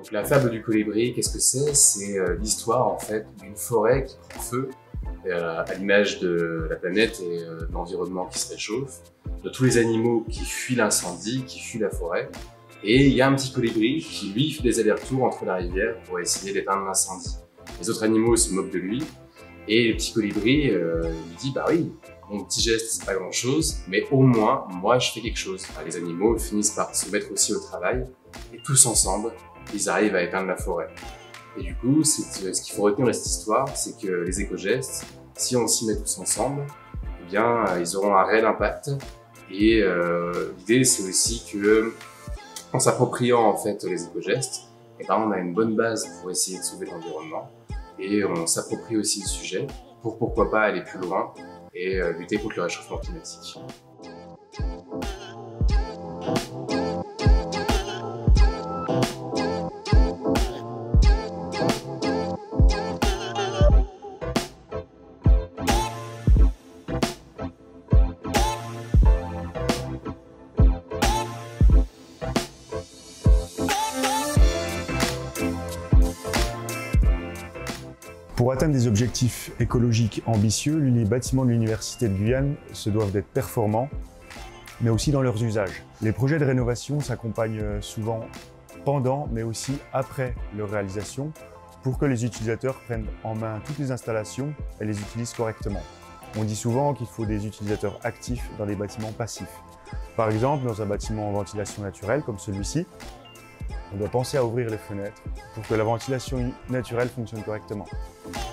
Donc la fable du colibri, qu'est-ce que c'est? C'est l'histoire en fait d'une forêt qui prend feu, à l'image de la planète et de l'environnement qui se réchauffe, de tous les animaux qui fuient l'incendie, qui fuient la forêt. Et il y a un petit colibri qui lui fait des allers-retours entre la rivière pour essayer d'éteindre l'incendie. Les autres animaux se moquent de lui et le petit colibri lui dit bah oui, mon petit geste c'est pas grand chose, mais au moins moi je fais quelque chose. Les animaux finissent par se mettre aussi au travail et tous ensemble ils arrivent à éteindre la forêt. Et du coup, ce qu'il faut retenir de cette histoire, c'est que les éco-gestes, si on s'y met tous ensemble, eh bien, ils auront un réel impact. Et l'idée, c'est aussi que, en s'appropriant en fait les éco-gestes, eh ben, on a une bonne base pour essayer de sauver l'environnement. Et on s'approprie aussi le sujet pour pourquoi pas aller plus loin et lutter contre le réchauffement climatique. Pour atteindre des objectifs écologiques ambitieux, les bâtiments de l'Université de Guyane se doivent d'être performants, mais aussi dans leurs usages. Les projets de rénovation s'accompagnent souvent pendant, mais aussi après leur réalisation, pour que les utilisateurs prennent en main toutes les installations et les utilisent correctement. On dit souvent qu'il faut des utilisateurs actifs dans des bâtiments passifs. Par exemple, dans un bâtiment en ventilation naturelle comme celui-ci, on doit penser à ouvrir les fenêtres pour que la ventilation naturelle fonctionne correctement.